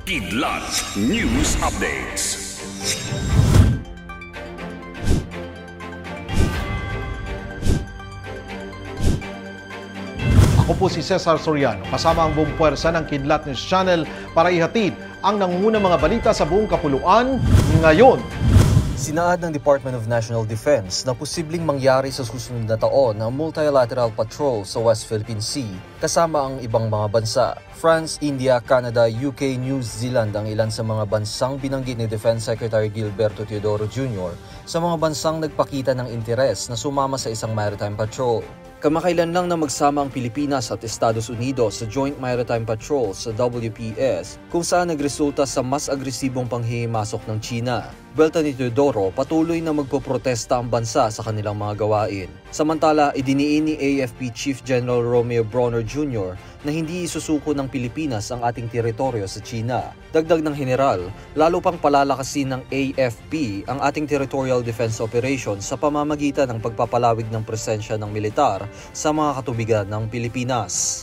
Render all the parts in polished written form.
Kidlat News Updates. Ako po si Cesar Soriano, kasama ang buong puwersa ng Kidlat News Channel para ihatid ang nangungunang mga balita sa buong kapuluan ngayon. Sinaad ng Department of National Defense na posibleng mangyari sa susunod na taon ang multilateral patrol sa West Philippine Sea kasama ang ibang mga bansa. France, India, Canada, UK, New Zealand ang ilan sa mga bansang binanggit ni Defense Secretary Gilberto Teodoro Jr. sa mga bansang nagpakita ng interes na sumama sa isang maritime patrol. Kamakailan lang na magsama ang Pilipinas at Estados Unidos sa Joint Maritime Patrol sa WPS kung saan nagresulta sa mas agresibong panghihimasok ng China. Belta ni Teodoro, patuloy na magpoprotesta ang bansa sa kanilang mga gawain. Samantala, idiniin ni AFP Chief General Romeo Bronner Jr. na hindi isusuko ng Pilipinas ang ating teritoryo sa China. Dagdag ng general, lalo pang palalakasin ng AFP ang ating territorial defense operation sa pamamagitan ng pagpapalawig ng presensya ng militar sa mga katubigan ng Pilipinas.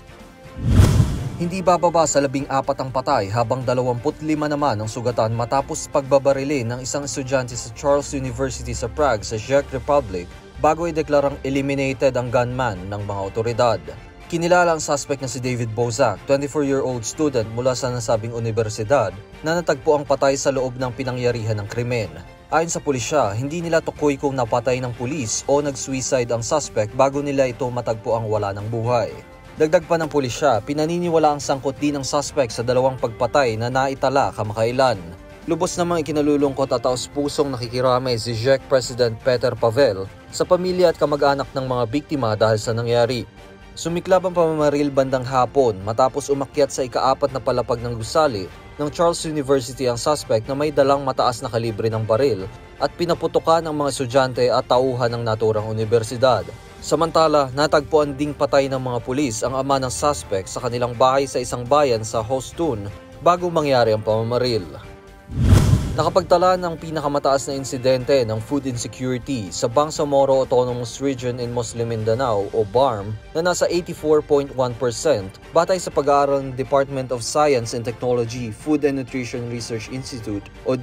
Hindi bababa sa 14 ang patay habang 25 naman ang sugatan matapos pagbabarilin ng isang estudyante sa Charles University sa Prague sa Czech Republic bago ideklarang eliminated ang gunman ng mga otoridad. Kinilala ang suspect na si David Bozak, 24-year-old student mula sa nasabing universidad na natagpo ang patay sa loob ng pinangyarihan ng krimen. Ayon sa pulisya, hindi nila tukoy kung napatay ng pulis o nag-suicide ang suspect bago nila ito matagpo ang wala ng buhay. Dagdag pa ng pulisya, pinaniniwala ang sangkot din ng suspect sa dalawang pagpatay na naitala kamakailan. Lubos namang ikinalulungkot at taos-pusong nakikiramay si Czech President Petr Pavel sa pamilya at kamag-anak ng mga biktima dahil sa nangyari. Sumiklab ang pamamaril bandang hapon matapos umakyat sa ika-4 na palapag ng gusali ng Charles University ang suspect na may dalang mataas na kalibre ng baril at pinaputukan ang mga estudyante at tauhan ng naturang universidad. Samantala, natagpuan ding patay ng mga pulis ang ama ng suspect sa kanilang bahay sa isang bayan sa Hostun bago mangyari ang pamamaril. Nakapagtala ng pinakamataas na insidente ng food insecurity sa Bangsamoro Autonomous Region in Muslim Mindanao o BARM na nasa 84.1% batay sa pag-aaral ng Department of Science and Technology Food and Nutrition Research Institute o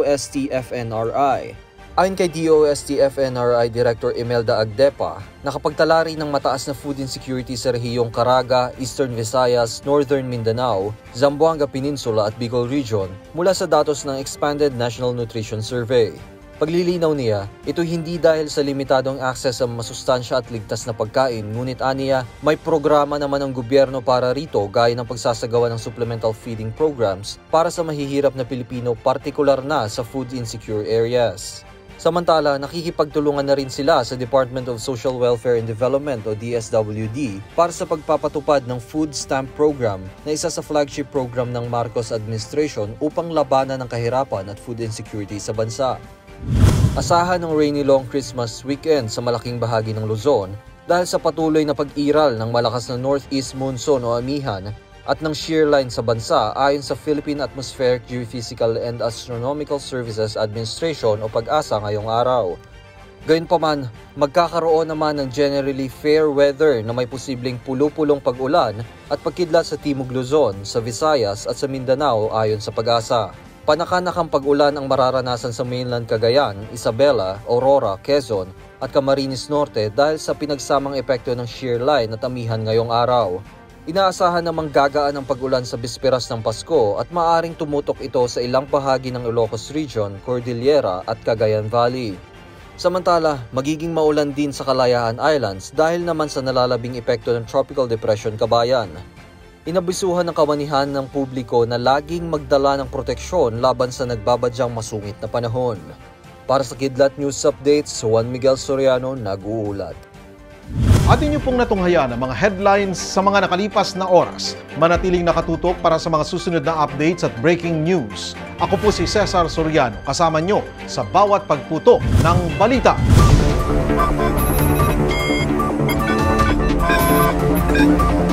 DOST-FNRI. Ayon kay DOST-FNRI Director Imelda Agdepa, nakapagtala rin ng mataas na food insecurity sa rehiyong Caraga, Eastern Visayas, Northern Mindanao, Zamboanga Peninsula at Bicol Region mula sa datos ng Expanded National Nutrition Survey. Paglilinaw niya, ito hindi dahil sa limitadong access sa masustansya at ligtas na pagkain, ngunit aniya, may programa naman ng gobyerno para rito gaya ng pagsasagawa ng supplemental feeding programs para sa mahihirap na Pilipino, partikular na sa food insecure areas. Samantala, nakikipagtulungan na rin sila sa Department of Social Welfare and Development o DSWD para sa pagpapatupad ng Food Stamp Program na isa sa flagship program ng Marcos Administration upang labanan ng kahirapan at food insecurity sa bansa. Asahan ng rainy long Christmas weekend sa malaking bahagi ng Luzon dahil sa patuloy na pag-iral ng malakas na northeast monsoon o amihan at ng shear line sa bansa ayon sa Philippine Atmospheric Geophysical and Astronomical Services Administration o PAGASA ngayong araw. Gayunpaman, magkakaroon naman ng generally fair weather na may posibleng pulo-pulong pag-ulan at pagkidlat sa Timog Luzon, sa Visayas at sa Mindanao ayon sa PAGASA. Panakanakang pag-ulan ang mararanasan sa mainland Cagayan, Isabela, Aurora, Quezon at Camarines Norte dahil sa pinagsamang epekto ng shear line at amihan ngayong araw. Inaasahan namang gagaan ang pag-ulan sa bisperas ng Pasko at maaring tumutok ito sa ilang bahagi ng Ilocos Region, Cordillera at Cagayan Valley. Samantala, magiging maulan din sa Kalayaan Islands dahil naman sa nalalabing epekto ng Tropical Depression Kabayan. Inabisuhan ng kawanihan ng publiko na laging magdala ng proteksyon laban sa nagbabadyang masungit na panahon. Para sa Kidlat News Updates, Juan Miguel Soriano nag-uulat. Atin niyo pong natunghayan ang mga headlines sa mga nakalipas na oras. Manatiling nakatutok para sa mga susunod na updates at breaking news. Ako po si Cesar Soriano, kasama niyo sa bawat pagputok ng balita.